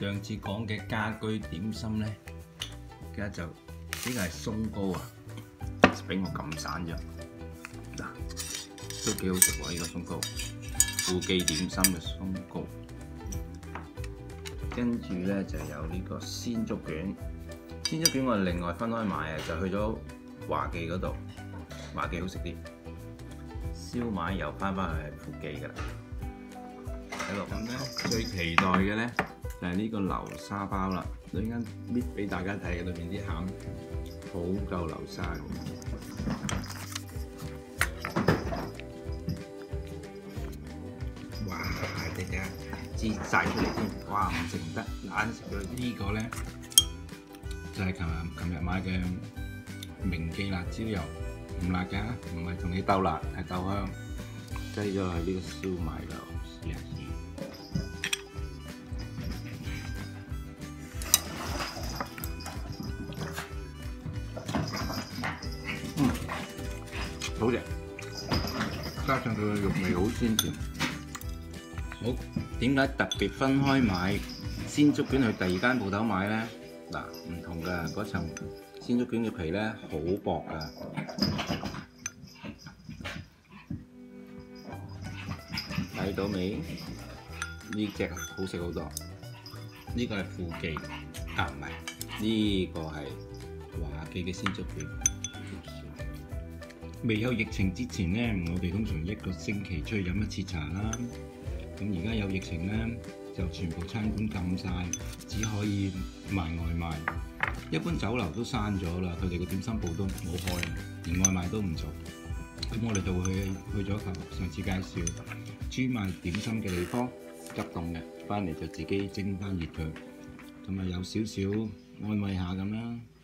上次講嘅家居點心咧，而家就呢個係鬆糕啊，俾我撳散咗。嗱，都幾好食喎呢個鬆糕，富記點心嘅鬆糕。跟住咧就有呢個鮮竹卷，鮮竹卷我哋另外分開買啊，就去咗華記嗰度，華記好食啲。燒賣又翻去富記㗎啦。喺度咁咧，最期待嘅咧就係呢個流沙包啦。陣間搣俾大家睇，裏面啲餡好夠流沙嘅。哇！大家擠晒出嚟添，哇！唔食唔得，硬食咗呢個咧就係琴日買嘅明記辣椒油，唔辣㗎，唔係同你鬥辣，係鬥香，擠咗喺呢個燒賣度試下先。好食，加上佢嘅肉味好鮮甜。好，點解特別分開買鮮竹卷去第二間鋪頭買咧？嗱，唔同㗎，嗰層鮮竹卷嘅皮咧好薄㗎。睇到未？呢隻好食好多。呢個係富記，啊唔係，呢個係華記嘅鮮竹卷。未有疫情之前咧，我哋通常一個星期出去飲一次茶啦。咁而家有疫情咧，就全部餐館禁晒，只可以賣外賣。一般酒樓都閂咗啦，佢哋嘅點心鋪都冇開，連外賣都唔做。咁我哋就會去咗上次介紹專賣點心嘅地方，急凍嘅，翻嚟就自己蒸翻熱佢，咁啊有少少安慰下咁啦。